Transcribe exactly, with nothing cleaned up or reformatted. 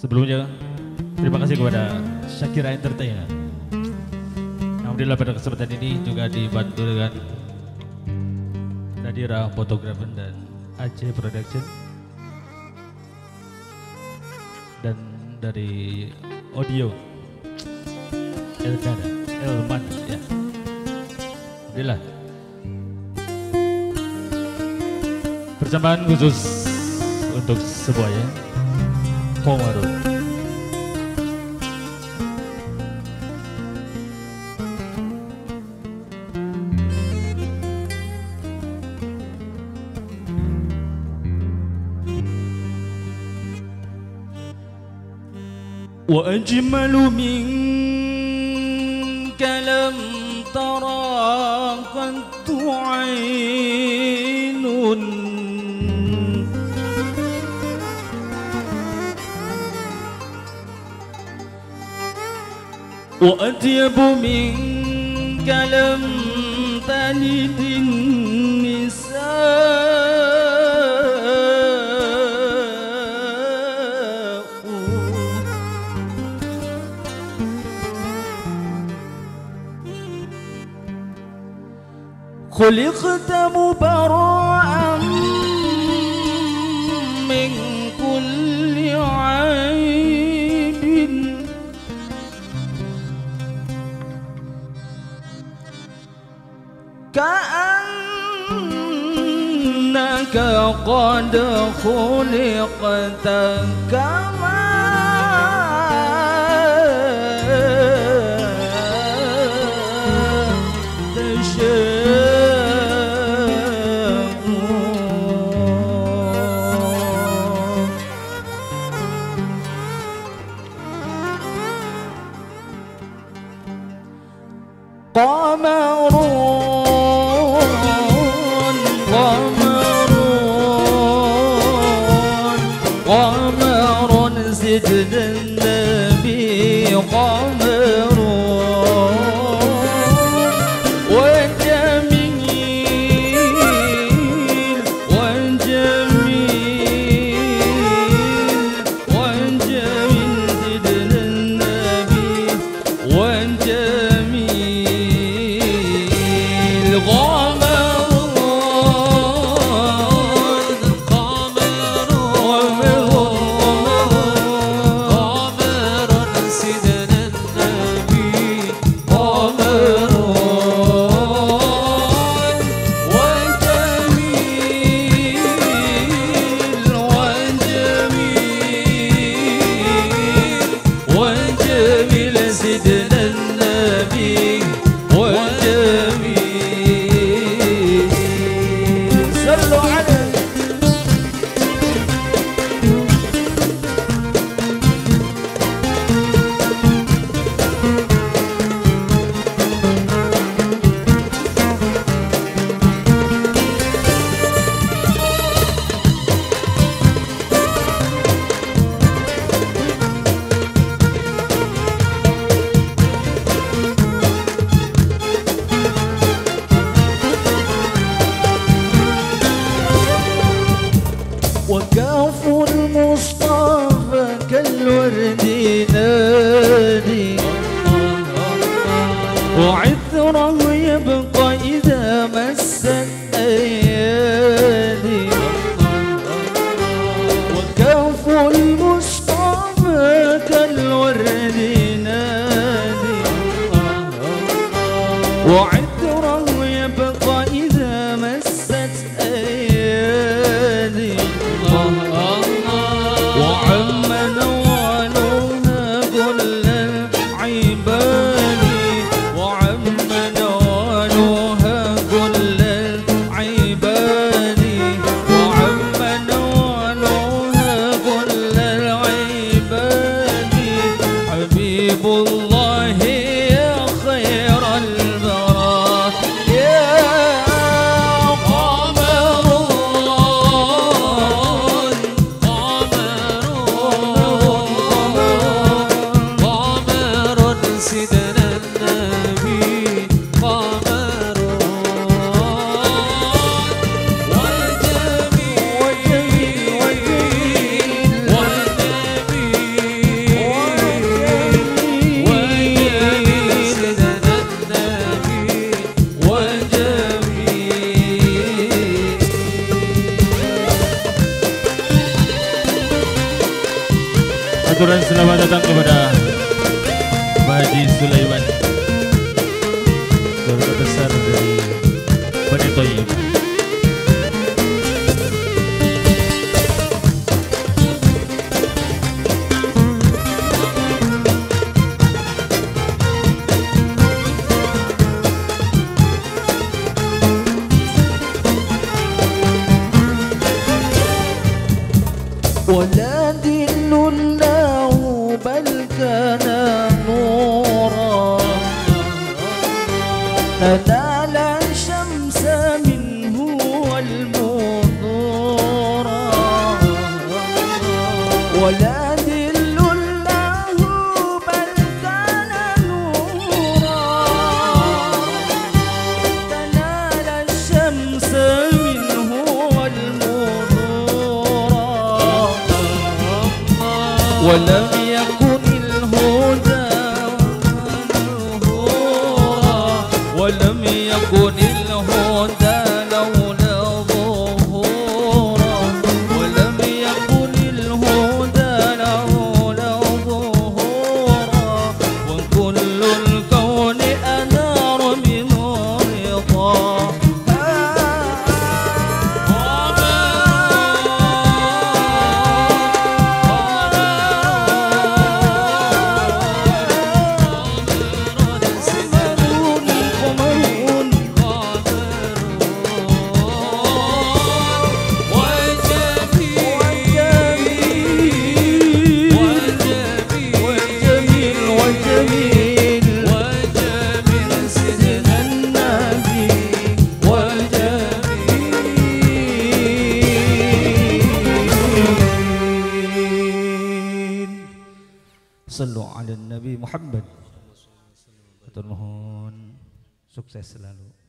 Sebelumnya terima kasih kepada Shakira Entertainer. Alhamdulillah pada kesempatan ini juga dibantu dengan Nadira Fotografer dan Aceh Production, dan dari audio Elkana Elman ya. Alhamdulillah. Persembahan khusus untuk semuanya. Komarun. وأجمل منك لم ترى قط عين وأطيب منك لم تلد النساء خلقت مبرأ من كل عيب كأنك قد خلقت كما قمرون قمرون قمرون سيدنا النبي قمرون وجميل وجميل وجميل سيدنا النبي وجميل قمرون قمرون سيدنا النبي قمرون وجميل وجميل وجميل سيدنا النبي وجميل. صلوا عليه. وكاف المصطفى كالورد نادي وعثره يبقى إذا مست أيادي وكاف المصطفى كالورد نادي وعثره يبقى إذا مست أيادي وعم نوالها كل العباد وعم نوالها كل العباد وعم نوالها كل العباد حبيب الله يا خير البراء يا قمرون Aturan selamat datang kepada Haji Sulaiman, keluarga besar dari Bani Thayyib. ولا دين له بل كان نورا نال الشمس منه والمنورا ولا دين له بل كان نورا نال الشمس منه ولم يكن الهدى ظهورا ولم يكن الهدى لولا ظهورا ولم يكن الهدى لولا ظهورا وكل الكون أنار من رضا Sallu ala Nabi Muhammad. Matur nuhun, sukses selalu.